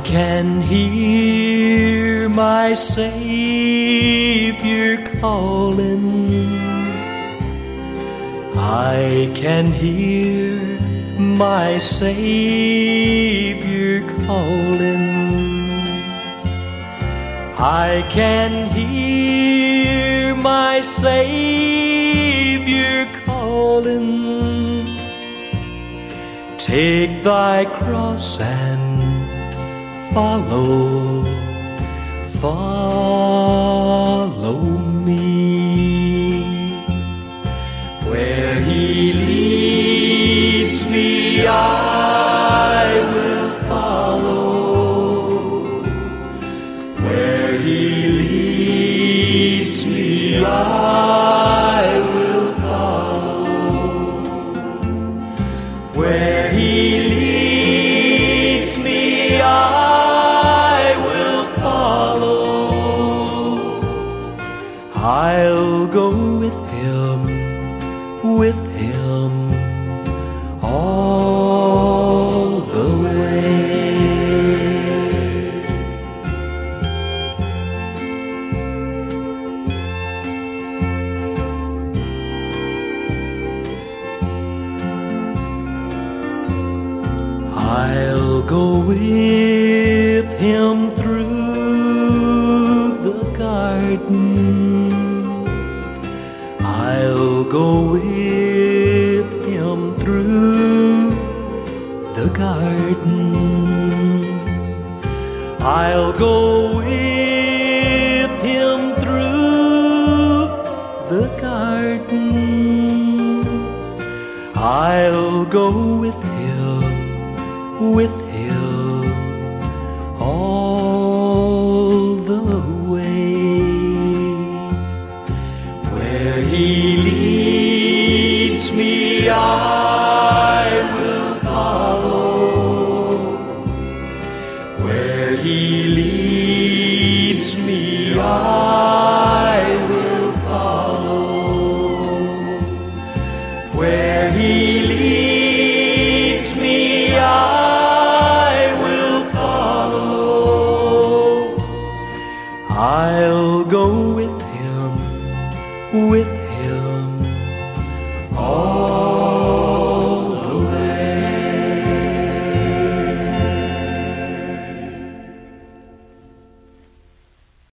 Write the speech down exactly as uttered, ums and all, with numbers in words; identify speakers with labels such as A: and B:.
A: can hear my Savior calling. I can hear my Savior calling. I can hear my Savior calling. Take thy cross and follow, follow me. Where he leads me, I will follow. Where he leads me, I will follow. Where he leads me, I will follow. I'll go with him, with him all the way. I'll go with him through the garden. I'll go with him through the garden. I'll go with him through the garden. I'll go with him, with him all the way. Where he leads me, I will follow. Where he leads me, I will follow. Where he leads me, I will follow. I'll go with him, with him